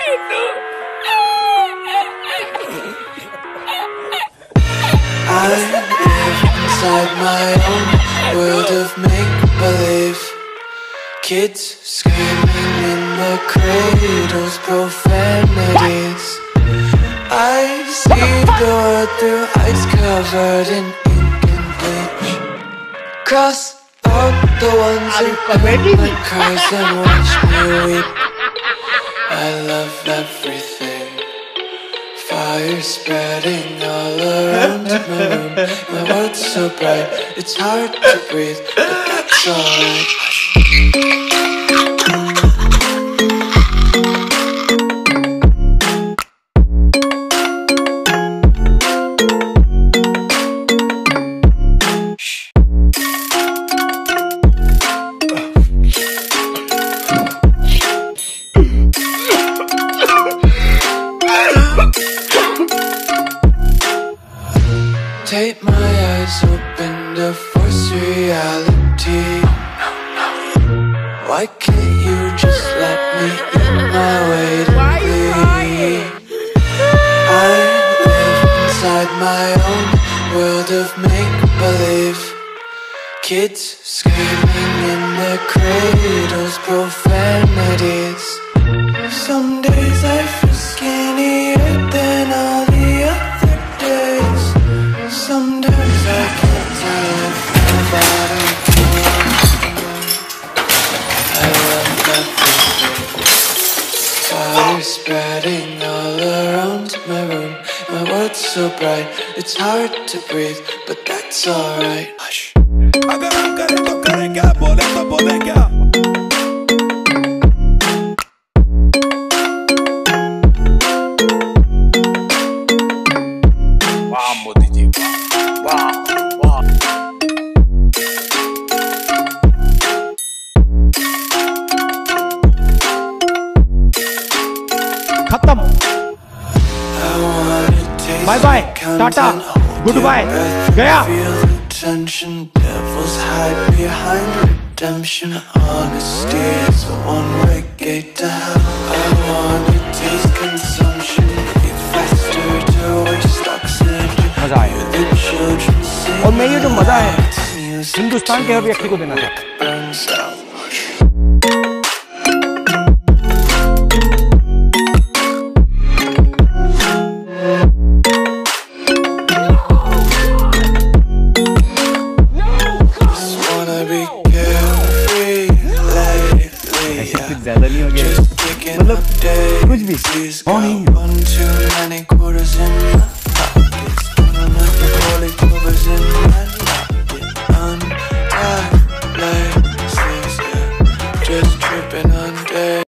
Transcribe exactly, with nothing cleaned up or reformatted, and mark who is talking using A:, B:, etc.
A: I live inside my own world of make-believe. Kids screaming in the cradles, profanities. I see the world through ice covered in ink and bleach. Cross out the ones who own my cars and watch me weep. I love everything. Fire spreading all around my room. My world's so bright, it's hard to breathe, but that's alright. Take my eyes open to force reality. Why can't you just let me eat my weight in glee? I live inside my own world of make-believe. Kids screaming in their cradles, profanities. Some days I feel skinnier than all the other days. Sometimes I can't tell if my bottom feels. I love everything. Fire spreading all around my room. My world's so bright, it's hard to breathe, but that's alright. Hush.
B: खत्म bye bye tata good bye गया
A: Tension, devils hide behind redemption. Honesty is a one-way gate to hell. I wanna taste consumption, eat faster to waste oxygen.
B: मजा आया
A: The children sing.
B: और मैं ये जो मजा है हिंदुस्तान के हर व्यक्ति को देना चाहता हूँ. ज्यादा नहीं हो गया मतलब कुछ भी.